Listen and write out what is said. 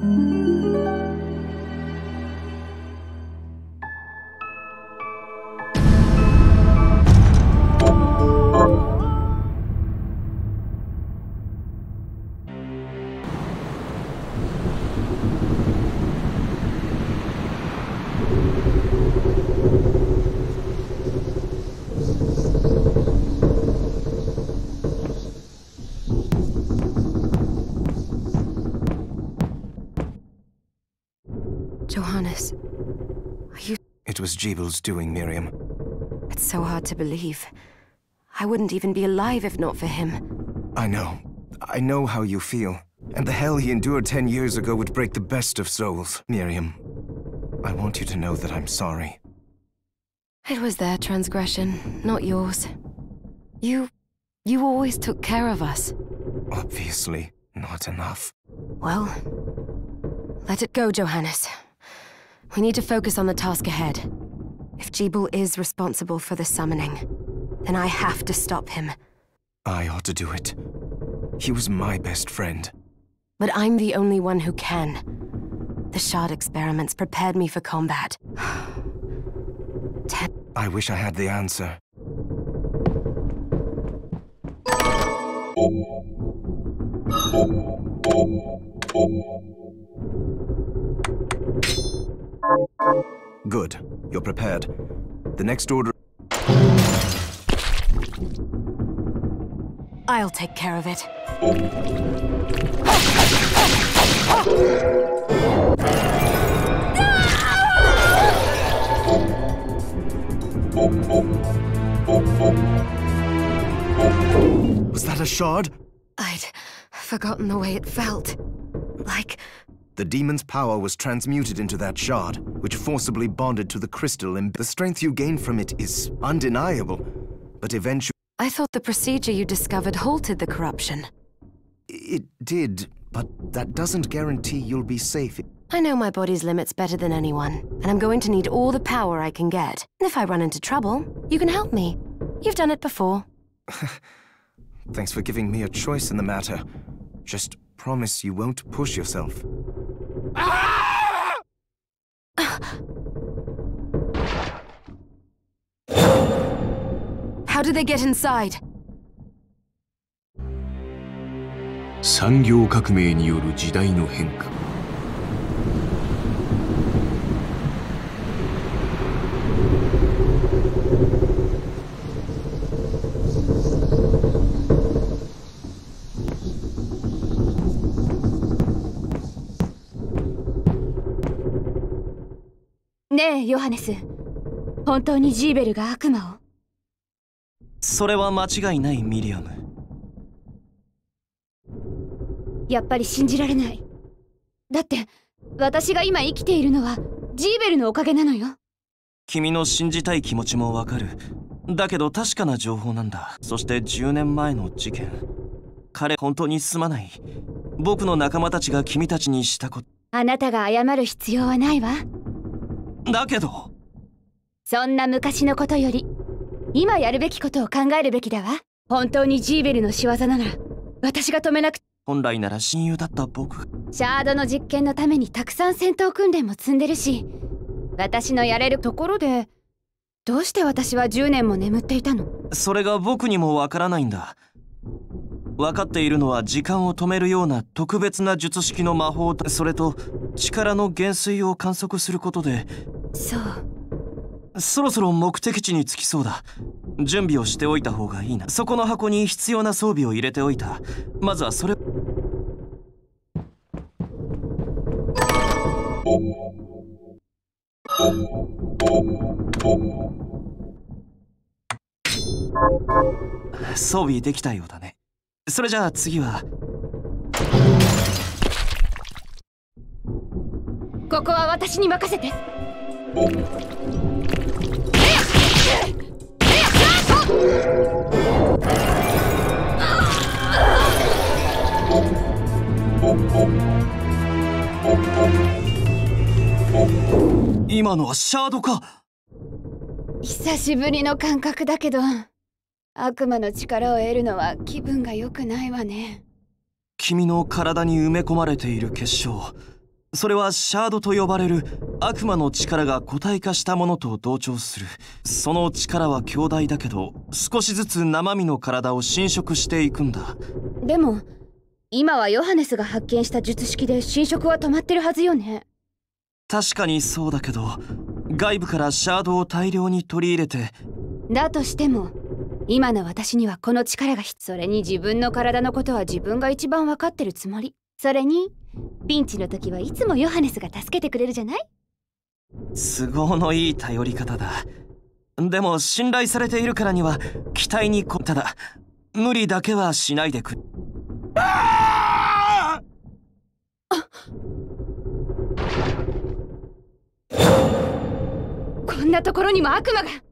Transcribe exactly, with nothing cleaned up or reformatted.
Johannes, are you... It was Jeebel's doing, Miriam. It's so hard to believe. I wouldn't even be alive if not for him. I know. I know how you feel. And the hell he endured ten years ago would break the best of souls, Miriam. I want you to know that I'm sorry. It was their transgression, not yours. You... you always took care of us. Obviously, not enough. Well, let it go, Johannes. We need to focus on the task ahead. If Jeebel is responsible for the summoning, then I have to stop him. I ought to do it. He was my best friend. But I'm the only one who can. The Shard experiments prepared me for combat. Ten... I wish I had the answer. Good. You're prepared. The next order... I'll take care of it. Was that a shard? I'd forgotten the way it felt. Like... The demon's power was transmuted into that shard, which forcibly bonded to the crystal, and the strength you gain from it is undeniable. But eventually... I thought the procedure you discovered halted the corruption. It did, but that doesn't guarantee you'll be safe. I know my body's limits better than anyone, and I'm going to need all the power I can get. And if I run into trouble, you can help me. You've done it before. Thanks for giving me a choice in the matter. Just promise you won't push yourself. How did they get inside? 産業革命による時代の変化。 ねえ、ヨハネス。本当にジーベルが悪魔を？ それは間違いない、ミリアム。 やっぱり信じられない。だって私が今生きているのはジーベルのおかげなのよ。 君の信じたい気持ちもわかる。だけど確かな情報なんだ。そしてじゅうねんまえの事件。彼本当にすまない。僕の仲間たちが君たちにしたこと。 あなたが謝る必要はないわ。 だけど。 そんな昔のことより今やるべきことを考えるべきだわ。本当にジーベルの仕業なら私が止めなく。 本来なら親友だった僕。 シャードの実験のためにたくさん戦闘訓練も積んでるし、私のやれるところでどうして私はじゅうねんも眠っていたの？ それが僕にもわからないんだ。分かっているのは時間を止めるような特別な術式の魔法と、それと力の減衰を観測することで。 そう。 そろそろ目的地に着きそうだ。準備をしておいた方がいいな。そこの箱に必要な装備を入れておいた。まずはそれ。装備できたようだね。それじゃあ次は。 ここは私に任せて。 今のはシャードか。 久しぶりの感覚だけど、悪魔の力を得るのは気分が良くないわね。 君の体に埋め込まれている結晶、 それはシャードと呼ばれる悪魔の力が固体化したものと同調する。その力は強大だけど、少しずつ生身の体を侵食していくんだ。 でも今はヨハネスが発見した術式で侵食は止まってるはずよね。 確かにそうだけど、外部からシャードを大量に取り入れて。 だとしても今の私にはこの力が必要。それに自分の体のことは自分が一番分かってるつもり。それにピンチの時はいつもヨハネスが助けてくれるじゃない。 都合のいい頼り方だ。でも信頼されているからには期待にこただ無理だけはしないでくれ。ああ！ こんなところにも悪魔が。